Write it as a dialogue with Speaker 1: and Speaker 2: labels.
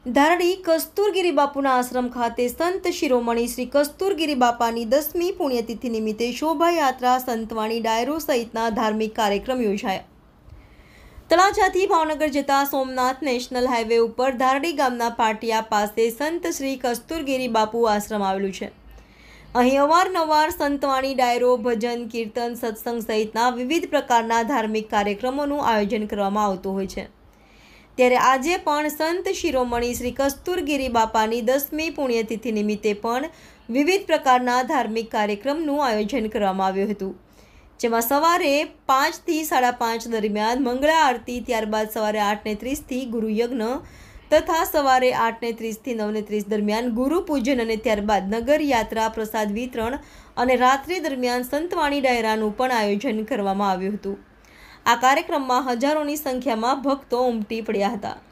Speaker 1: ધારડી કસ્તુરગીરી બાપુના આશ્રમ ખાતે સંત શિરોમણી શ્રી કસ્તુરગીરી બાપાની 10મી પુણ્યતિથિ નિમિત્તે શોભાયાત્રા, સંતવાણી, ડાયરો સહિતના ધાર્મિક કાર્યક્રમ યોજાયા। તળાજાથી ભાવનગર જતા સોમનાથ નેશનલ હાઈવે ઉપર ધારડી ગામના પાટિયા પાસે સંત શ્રી કસ્તુરગીરી બાપુ આશ્રમ આવેલું છે। અહીં અવારનવાર સંતવાણી, ડાયરો, ભજન, કીર્તન, સત્સંગ સહિતના વિવિધ પ્રકારના ધાર્મિક કાર્યક્રમોનું આયોજન કરવામાં આવતું હોય છે। ત્યારે આજે પણ સંત શિરોમણી શ્રી કસ્તુરગીરી બાપાની 10મી પુણ્યતિથિ નિમિત્તે પણ વિવિધ પ્રકારના ધાર્મિક કાર્યક્રમનું આયોજન કરવામાં આવ્યું હતું, જેમાં સવારે 5 થી 5:30 દરમિયાન મંગળા આરતી, ત્યારબાદ સવારે 8:30થી ગુરુયજ્ઞ તથા સવારે 8:30થી 9:30 દરમિયાન ગુરુ પૂજન અને ત્યારબાદ નગર યાત્રા, પ્રસાદ વિતરણ અને રાત્રિ દરમિયાન સંતવાણી ડાયરાનું પણ આયોજન કરવામાં આવ્યું હતું। આ કાર્યક્રમમાં હજારોની સંખ્યામાં ભક્તો ઉમટી પડ્યા હતા।